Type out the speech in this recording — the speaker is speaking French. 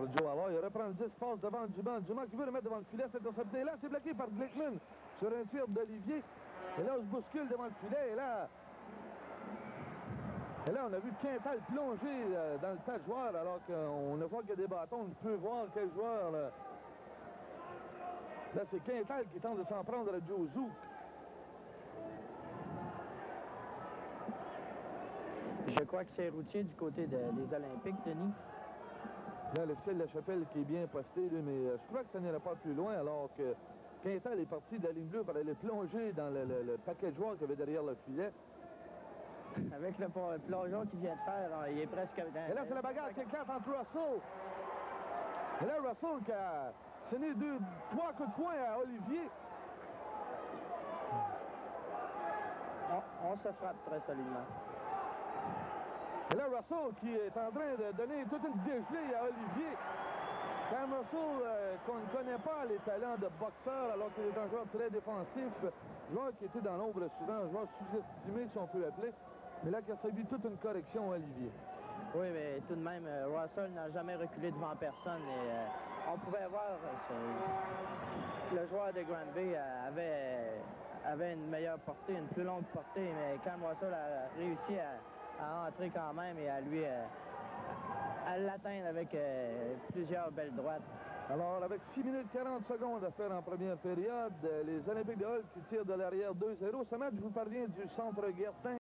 par Joe Allard. Il reprend le 10, passe devant Dumas. Dumas qui veut le mettre devant le filet. Cette intercepté là, c'est bloqué par Glickman sur un tir d'Olivier. Et là, on se bouscule devant le filet. Et là, on a vu Quintal plonger dans le tas de joueurs, alors qu'on ne voit que des bâtons. On peut voir quel joueur. Là, c'est Quintal qui tente de s'en prendre à Joe Zouk. Je crois que c'est routier du côté des Olympiques, Denis. Là, l'officiel de la Chapelle qui est bien posté, là, mais je crois que ça n'ira pas plus loin, alors que Quintal est parti de la ligne bleue pour aller plonger dans le paquet de joueurs qu'il y avait derrière le filet. Avec le plongeon qu'il vient de faire, il est presque... Et là, c'est la bagarre qui éclate entre Russell. Et là, Russell qui a sonné 3 coups de poing à Olivier. On se frappe très solidement. Et là, Russell qui est en train de donner toute une dégelée à Olivier. Cam Russell, qu'on ne connaît pas les talents de boxeur, alors qu'il est un joueur très défensif, joueur qui était dans l'ombre souvent, un joueur sous-estimé, si on peut l'appeler. Mais là, qui a subi toute une correction, Olivier. Oui, mais tout de même, Russell n'a jamais reculé devant personne. Et on pouvait voir le joueur de Granby avait une meilleure portée, une plus longue portée, mais Cam Russell a réussi à entrer quand même et à l'atteindre avec plusieurs belles droites. Alors, avec 6 minutes 40 secondes à faire en première période, les Olympiques de Hull qui tirent de l'arrière 2-0. Ce match vous parvient du centre Guertin.